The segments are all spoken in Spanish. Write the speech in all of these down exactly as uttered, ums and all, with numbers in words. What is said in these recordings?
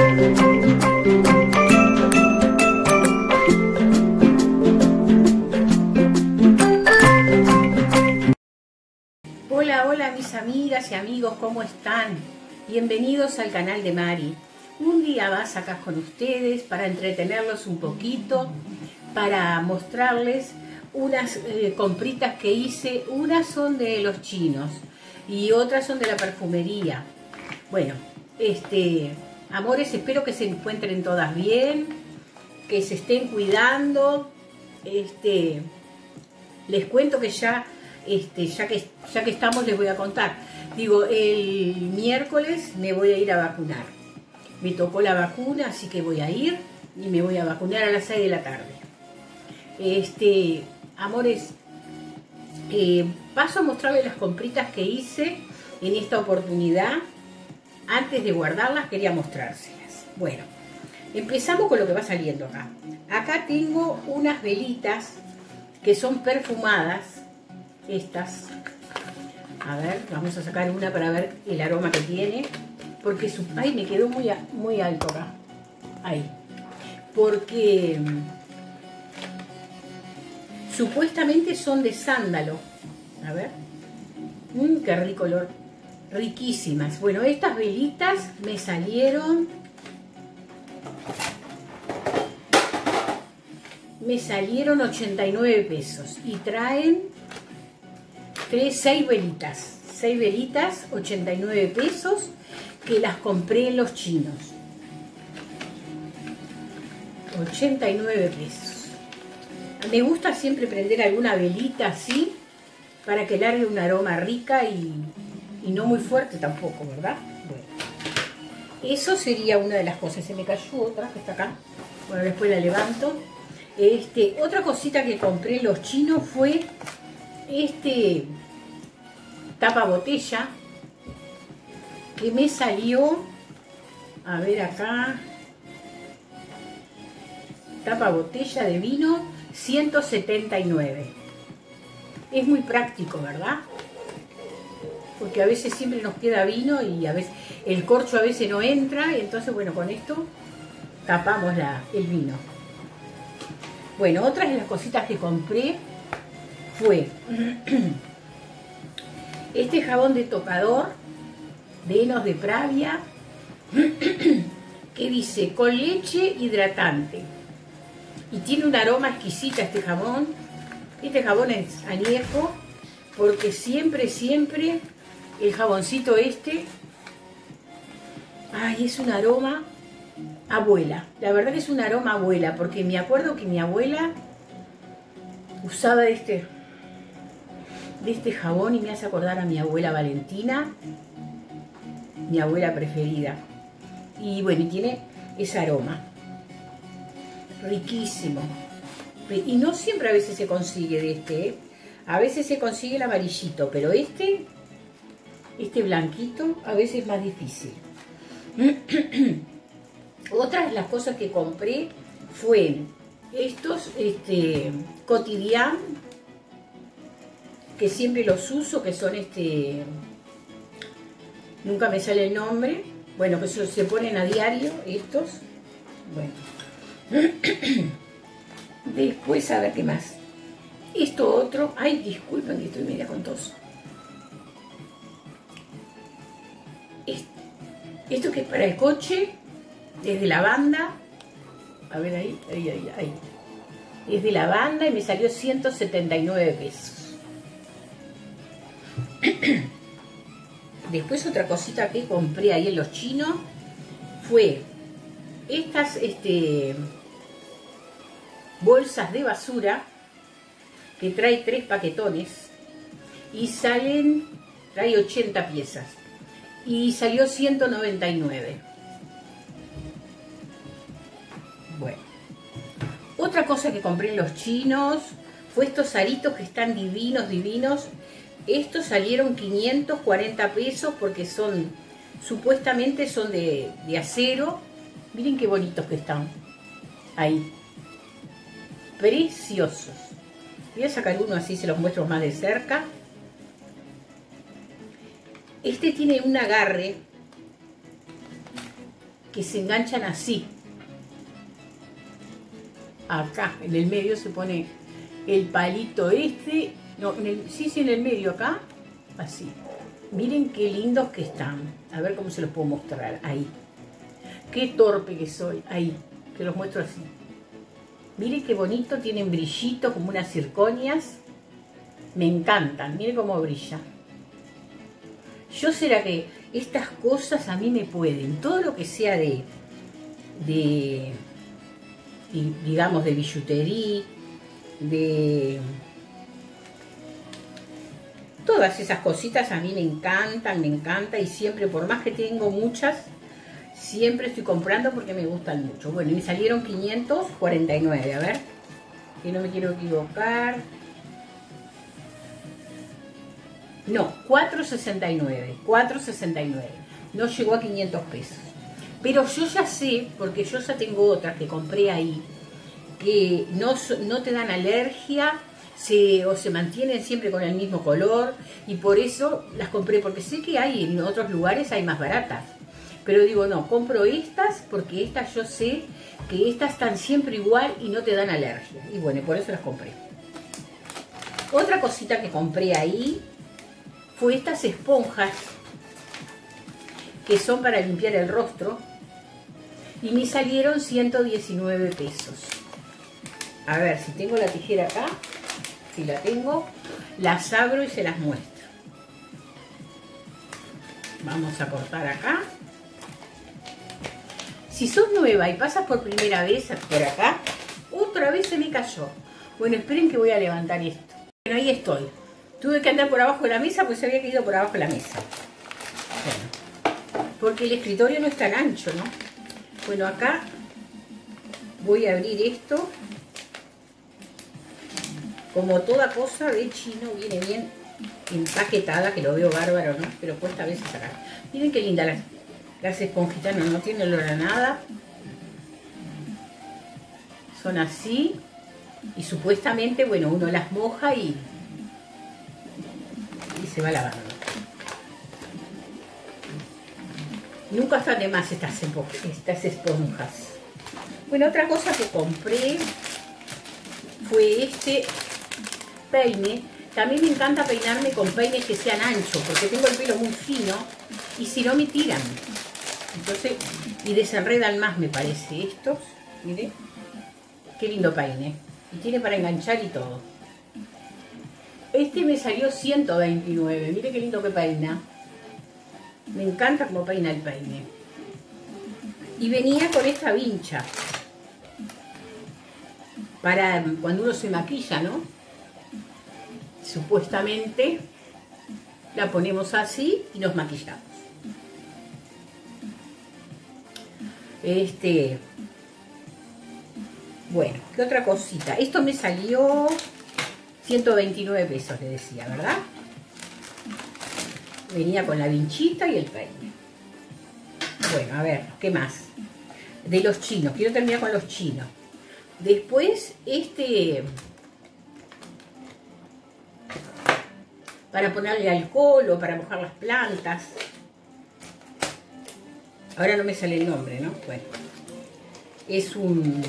Hola, hola mis amigas y amigos, ¿cómo están? Bienvenidos al canal de Mari. Un día más acá con ustedes para entretenerlos un poquito, para mostrarles unas eh, compritas que hice. Unas son de los chinos y otras son de la perfumería. Bueno, este, amores, espero que se encuentren todas bien, que se estén cuidando. Este, les cuento que ya... Este, ya que, ya que estamos, les voy a contar. Digo, el miércoles me voy a ir a vacunar. Me tocó la vacuna, así que voy a ir y me voy a vacunar a las seis de la tarde. Este, amores, eh, paso a mostrarles las compritas que hice en esta oportunidad. Antes de guardarlas, quería mostrárselas. Bueno, empezamos con lo que va saliendo acá. Acá tengo unas velitas que son perfumadas. Estas, a ver, vamos a sacar una para ver el aroma que tiene, porque su, ay, me quedó muy, muy alto acá, ahí, porque supuestamente son de sándalo, a ver, mmm, qué rico olor, riquísimas. Bueno, estas velitas me salieron, me salieron ochenta y nueve pesos y traen Tres, seis velitas, seis velitas, ochenta y nueve pesos, que las compré en los chinos. ochenta y nueve pesos. Me gusta siempre prender alguna velita así, para que largue un aroma rica y, y no muy fuerte tampoco, ¿verdad? Bueno, eso sería una de las cosas. Se me cayó otra que está acá. Bueno, después la levanto. Este, otra cosita que compré en los chinos fue este tapa botella que me salió, a ver acá, tapa botella de vino, ciento setenta y nueve. Es muy práctico, ¿verdad? Porque a veces siempre nos queda vino y a veces el corcho a veces no entra, y entonces bueno, con esto tapamos la, el vino. Bueno, otras de las cositas que compré fue este jabón de tocador de henos de Pravia que dice con leche hidratante y tiene un aroma exquisita este jabón. Este jabón es añejo porque siempre, siempre el jaboncito este, ay, es un aroma abuela. La verdad que es un aroma abuela, porque me acuerdo que mi abuela usaba este de este jabón y me hace acordar a mi abuela Valentina, mi abuela preferida. Y bueno, y tiene ese aroma riquísimo. Y no siempre a veces se consigue de este, ¿eh? A veces se consigue el amarillito, pero este, este blanquito, a veces es más difícil. Otras de las cosas que compré fue estos este, Cotidian, que siempre los uso, que son este, nunca me sale el nombre, bueno, que se, se ponen a diario estos. Bueno, después a ver qué más. Esto otro, ay, disculpen que estoy media con tos. Esto, esto que es para el coche, es de lavanda, a ver ahí, ahí, ahí, ahí. Es de lavanda y me salió ciento setenta y nueve pesos. Después otra cosita que compré ahí en los chinos fue estas este, bolsas de basura que trae tres paquetones y salen, trae ochenta piezas y salió ciento noventa y nueve. Bueno, otra cosa que compré en los chinos fue estos aritos que están divinos, divinos. Estos salieron quinientos cuarenta pesos porque son, supuestamente son de, de acero. Miren qué bonitos que están. Ahí. Preciosos. Voy a sacar uno así se los muestro más de cerca. Este tiene un agarre que se enganchan así. Acá, en el medio se pone el palito este. No, en el, sí, sí, en el medio acá. Así. Miren qué lindos que están. A ver cómo se los puedo mostrar. Ahí. Qué torpe que soy. Ahí. Que los muestro así. Miren qué bonito. Tienen brillito como unas circonias. Me encantan. Miren cómo brilla. Yo será que estas cosas a mí me pueden. Todo lo que sea de... de digamos de billutería. De... todas esas cositas a mí me encantan, me encanta. Y siempre, por más que tengo muchas, siempre estoy comprando porque me gustan mucho. Bueno, y me salieron quinientos cuarenta y nueve, a ver, que no me quiero equivocar. No, cuatrocientos sesenta y nueve, cuatrocientos sesenta y nueve. No llegó a quinientos pesos. Pero yo ya sé, porque yo ya tengo otras que compré ahí, que no, no te dan alergia, se, o se mantienen siempre con el mismo color, y por eso las compré, porque sé que hay en otros lugares hay más baratas. Pero digo, no, compro estas porque estas yo sé que estas están siempre igual y no te dan alergia. Y bueno, por eso las compré. Otra cosita que compré ahí fue estas esponjas que son para limpiar el rostro. Y me salieron ciento diecinueve pesos. A ver, si tengo la tijera acá, si la tengo, las abro y se las muestro. Vamos a cortar acá. Si sos nueva y pasas por primera vez por acá, otra vez se me cayó. Bueno, esperen que voy a levantar esto. Bueno, ahí estoy. Tuve que andar por abajo de la mesa, pues se había caído por abajo de la mesa. Bueno, porque el escritorio no es tan ancho, ¿no? Bueno, acá voy a abrir esto. Como toda cosa de chino, viene bien empaquetada, que lo veo bárbaro, ¿no? Pero cuesta a veces sacar. Miren qué linda las, las esponjitas, no, no tiene olor a nada. Son así. Y supuestamente, bueno, uno las moja y, y se va lavando. Nunca están de más estas, estas esponjas. Bueno, otra cosa que compré fue este peine. También me encanta peinarme con peines que sean anchos, porque tengo el pelo muy fino y si no me tiran. Entonces, y desenredan más, me parece. Estos, miren, qué lindo peine. Y tiene para enganchar y todo. Este me salió ciento veintinueve. Miren qué lindo que peina. Me encanta cómo peina el peine. Y venía con esta vincha. Para cuando uno se maquilla, ¿no? Supuestamente la ponemos así y nos maquillamos. Este... Bueno, ¿qué otra cosita? Esto me salió ciento veintinueve pesos, le decía, ¿verdad? Venía con la vinchita y el peine. Bueno, a ver, ¿qué más? De los chinos, quiero terminar con los chinos. Después, este... para ponerle alcohol o para mojar las plantas. Ahora no me sale el nombre, ¿no? Bueno, es un...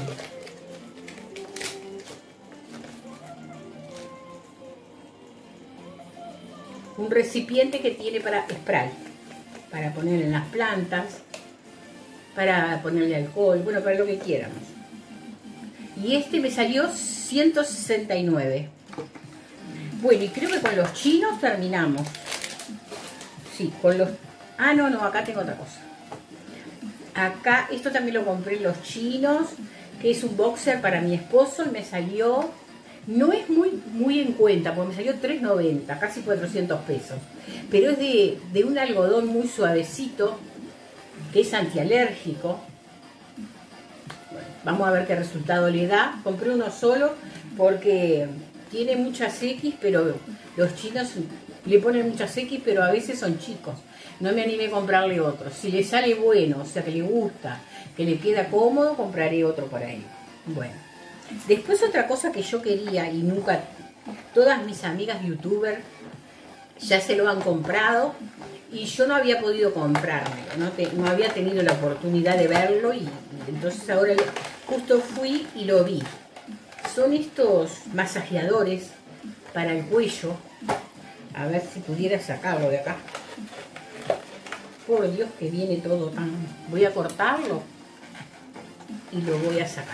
un recipiente que tiene para spray, para poner en las plantas, para ponerle alcohol, bueno, para lo que quieramos. Y este me salió ciento sesenta y nueve. Bueno, y creo que con los chinos terminamos. Sí, con los... Ah, no, no, acá tengo otra cosa. Acá, esto también lo compré en los chinos, que es un boxer para mi esposo y me salió... No es muy, muy en cuenta, porque me salió tres noventa, casi cuatrocientos pesos. Pero es de, de un algodón muy suavecito, que es antialérgico. Bueno, vamos a ver qué resultado le da. Compré uno solo porque tiene muchas X, pero los chinos le ponen muchas X, pero a veces son chicos. No me animé a comprarle otro. Si le sale bueno, o sea que le gusta, que le queda cómodo, compraré otro por ahí. Bueno. Después otra cosa que yo quería y nunca, todas mis amigas youtubers ya se lo han comprado y yo no había podido comprármelo, no, te, no había tenido la oportunidad de verlo y, y entonces ahora justo fui y lo vi. Son estos masajeadores para el cuello. A ver si pudiera sacarlo de acá. Por Dios que viene todo tan... Voy a cortarlo y lo voy a sacar.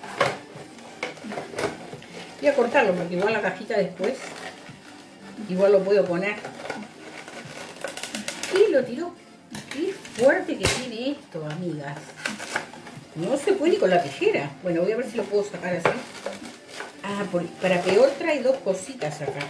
Voy a cortarlo porque igual la cajita después igual lo puedo poner. Y lo tiró. Qué fuerte que tiene esto, amigas. No se puede ni con la tijera. Bueno, voy a ver si lo puedo sacar así. Ah, por, para peor trae dos cositas acá.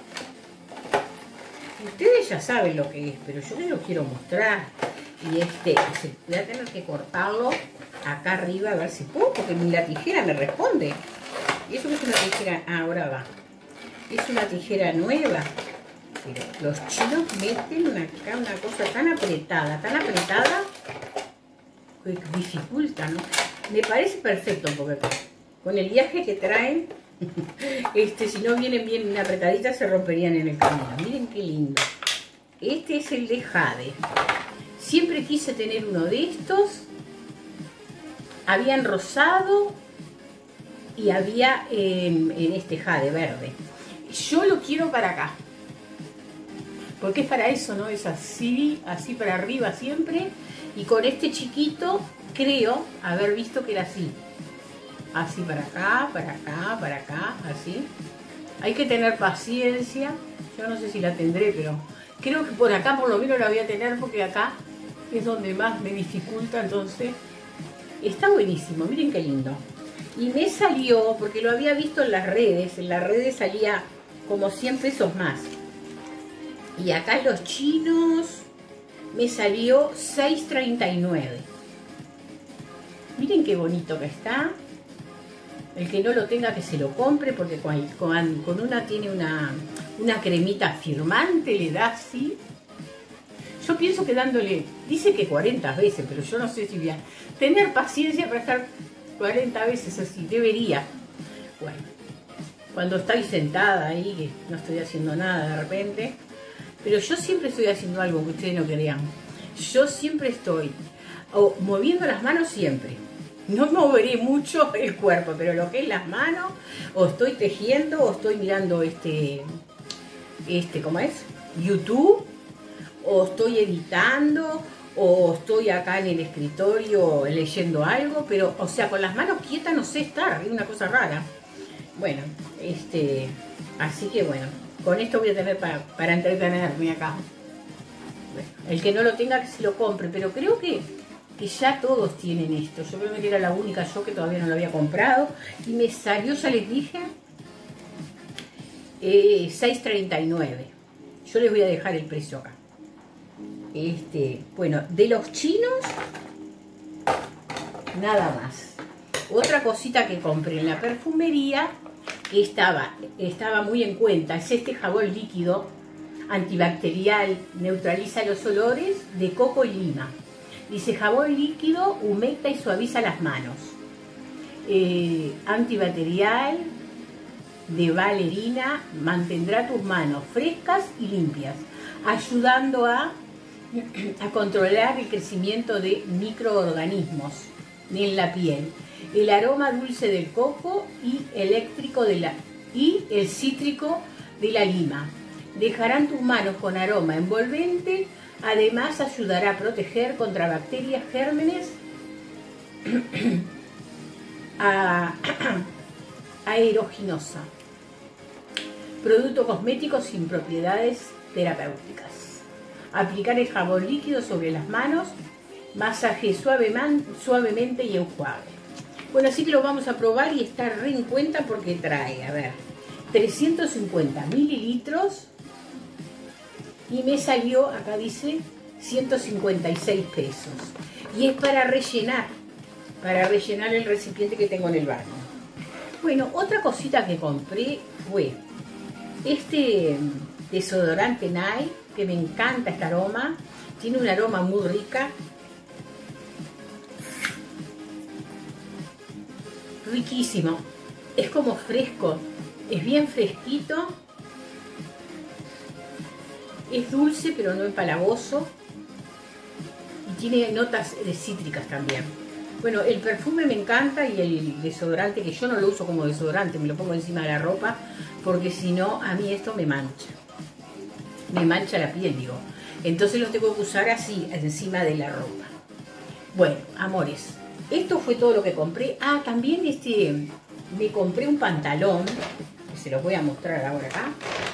Ustedes ya saben lo que es, pero yo les lo quiero mostrar. Y este, voy a tener que cortarlo acá arriba a ver si puedo, porque ni la tijera me responde. Y eso que es una tijera, ah, ahora va. Es una tijera nueva. Pero los chinos meten una, acá una cosa tan apretada, tan apretada, que dificulta, ¿no? Me parece perfecto, porque con el viaje que traen, este, si no vienen bien apretaditas, se romperían en el camino. Miren qué lindo. Este es el de jade. Siempre quise tener uno de estos. Había en rosado y había en, en este jade verde. Yo lo quiero para acá, porque es para eso, ¿no? Es así, así para arriba siempre. Y con este chiquito, creo haber visto que era así. Así para acá, para acá, para acá, así. Hay que tener paciencia. Yo no sé si la tendré, pero creo que por acá por lo menos la voy a tener, porque acá es donde más me dificulta. Entonces, está buenísimo. Miren qué lindo. Y me salió, porque lo había visto en las redes. En las redes salía como cien pesos más. Y acá los chinos me salió seis treinta y nueve. Miren qué bonito que está. El que no lo tenga, que se lo compre, porque con, con, con una tiene una, una cremita firmante, le da así. Yo pienso que dándole, dice que cuarenta veces, pero yo no sé si voy a tener paciencia para estar cuarenta veces así, debería. Bueno, cuando estoy sentada ahí, que no estoy haciendo nada de repente, pero yo siempre estoy haciendo algo que ustedes no crean. Yo siempre estoy, o moviendo las manos siempre. No moveré mucho el cuerpo, pero lo que es las manos, o estoy tejiendo, o estoy mirando este, este, ¿cómo es? YouTube, o estoy editando, o estoy acá en el escritorio leyendo algo, pero, o sea, con las manos quietas no sé estar, es una cosa rara. Bueno, este, así que bueno, con esto voy a tener para, para entretenerme acá. Bueno, el que no lo tenga, que se lo compre, pero creo que que ya todos tienen esto. Yo creo que era la única yo que todavía no lo había comprado. Y me salió, ya les dije, eh, seis treinta y nueve. Yo les voy a dejar el precio acá. Este, bueno, de los chinos, nada más. Otra cosita que compré en la perfumería, que estaba, estaba muy en cuenta, es este jabón líquido antibacterial, neutraliza los olores, de coco y lima. Dice, jabón líquido, humecta y suaviza las manos. Eh, antibacterial, de valerina, mantendrá tus manos frescas y limpias, ayudando a, a controlar el crecimiento de microorganismos en la piel. El aroma dulce del coco y eléctrico de la, y el cítrico de la lima dejarán tus manos con aroma envolvente. Además, ayudará a proteger contra bacterias, gérmenes, a, aeruginosa. Producto cosmético sin propiedades terapéuticas. Aplicar el jabón líquido sobre las manos, masaje suavemente, suavemente y enjuague. Bueno, así que lo vamos a probar y estar re en cuenta, porque trae, a ver, trescientos cincuenta mililitros. Y me salió, acá dice, ciento cincuenta y seis pesos. Y es para rellenar, para rellenar el recipiente que tengo en el baño. Bueno, otra cosita que compré fue este desodorante Nike, que me encanta este aroma. Tiene un aroma muy rica. Riquísimo. Es como fresco, es bien fresquito. es dulce pero no empalagoso y tiene notas de cítricas también. Bueno, el perfume me encanta y el desodorante, que yo no lo uso como desodorante, me lo pongo encima de la ropa porque si no a mí esto me mancha, me mancha la piel, digo. Entonces lo tengo que usar así, encima de la ropa. Bueno, amores, esto fue todo lo que compré. Ah, también este, me compré un pantalón, que se los voy a mostrar ahora acá.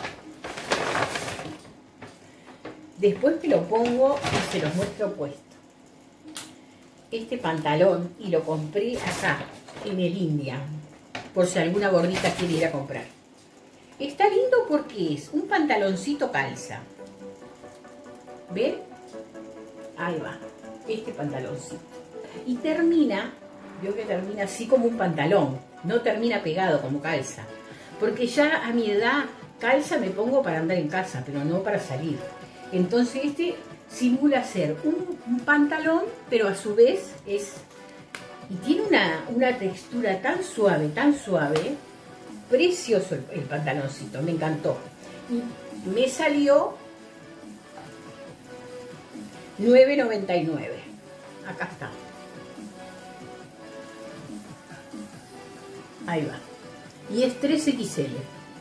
Después que lo pongo y se los muestro puesto. Este pantalón, y lo compré acá, en el India, por si alguna gordita quiere ir a comprar. Está lindo porque es un pantaloncito calza. ¿Ven? Ahí va, este pantaloncito. Y termina, veo que termina así como un pantalón, no termina pegado como calza. Porque ya a mi edad, calza me pongo para andar en casa, pero no para salir. Entonces este simula ser un, un pantalón, pero a su vez es... Y tiene una, una textura tan suave, tan suave. Precioso el, el pantaloncito, me encantó. Y me salió nueve noventa y nueve. Acá está. Ahí va. Y es tres equis ele.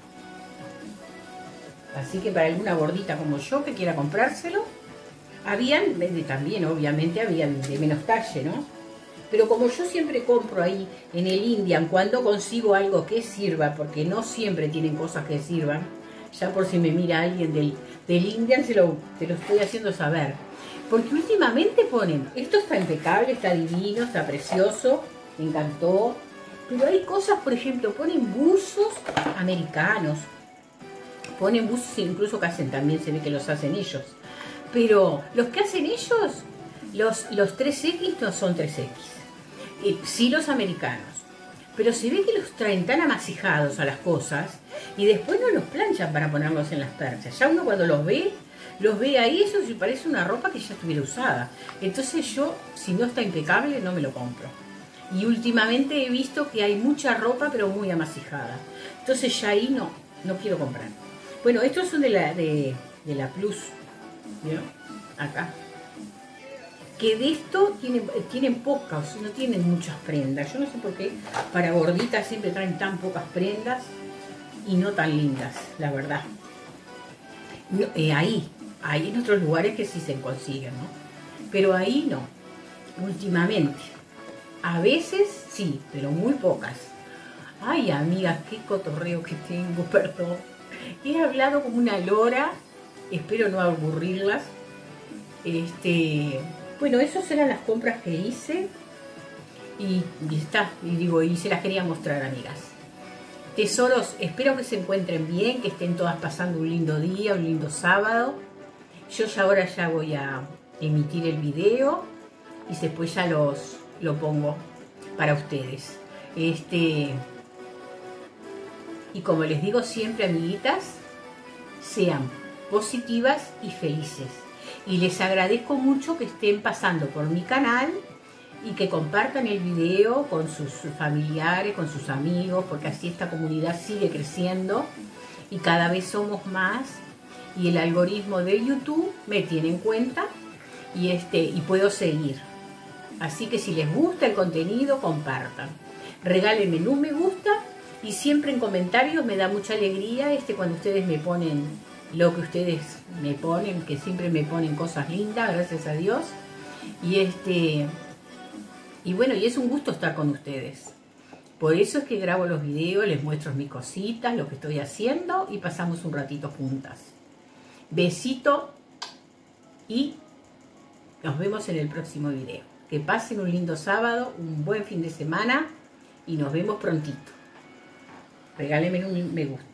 Así que para alguna gordita como yo que quiera comprárselo, habían, también obviamente habían de menos talle, ¿no? Pero como yo siempre compro ahí en el Indian, cuando consigo algo que sirva, porque no siempre tienen cosas que sirvan, ya por si me mira alguien del, del Indian, se lo, te lo estoy haciendo saber. Porque últimamente ponen, esto está impecable, está divino, está precioso, me encantó. Pero hay cosas, por ejemplo, ponen buzos americanos. Ponen buzos incluso que hacen, también se ve que los hacen ellos. Pero los que hacen ellos, los, los tres equis no son tres equis. Eh, sí los americanos. Pero se ve que los traen tan amasijados a las cosas y después no los planchan para ponerlos en las perchas. Ya uno cuando los ve, los ve ahí, eso sí parece una ropa que ya estuviera usada. Entonces yo, si no está impecable, no me lo compro. Y últimamente he visto que hay mucha ropa, pero muy amasijada. Entonces ya ahí no, no quiero comprar. Bueno, estos son de la, de, de la Plus, ¿vieron? Acá. Que de esto tienen, tienen pocas, no tienen muchas prendas. Yo no sé por qué para gorditas siempre traen tan pocas prendas y no tan lindas, la verdad. No, eh, ahí, hay en otros lugares que sí se consiguen, ¿no? Pero ahí no, últimamente. A veces sí, pero muy pocas. Ay, amigas, qué cotorreo que tengo, perdón. He hablado como una lora, espero no aburrirlas. Este, bueno, esas eran las compras que hice y, y está, y digo, y se las quería mostrar, amigas. Tesoros, espero que se encuentren bien, que estén todas pasando un lindo día, un lindo sábado. Yo ya ahora ya voy a emitir el video y después ya los lo pongo para ustedes. Este, y como les digo siempre, amiguitas, sean positivas y felices. Y les agradezco mucho que estén pasando por mi canal y que compartan el video con sus familiares, con sus amigos, porque así esta comunidad sigue creciendo y cada vez somos más. Y el algoritmo de YouTube me tiene en cuenta y, este, y puedo seguir. Así que si les gusta el contenido, compartan. Regálenme un me gusta y siempre en comentarios me da mucha alegría este, cuando ustedes me ponen lo que ustedes me ponen, que siempre me ponen cosas lindas, gracias a Dios. Y, este, y bueno, y es un gusto estar con ustedes. Por eso es que grabo los videos, les muestro mis cositas, lo que estoy haciendo y pasamos un ratito juntas. Besito y nos vemos en el próximo video. Que pasen un lindo sábado, un buen fin de semana y nos vemos prontito. Regálenme un me gusta.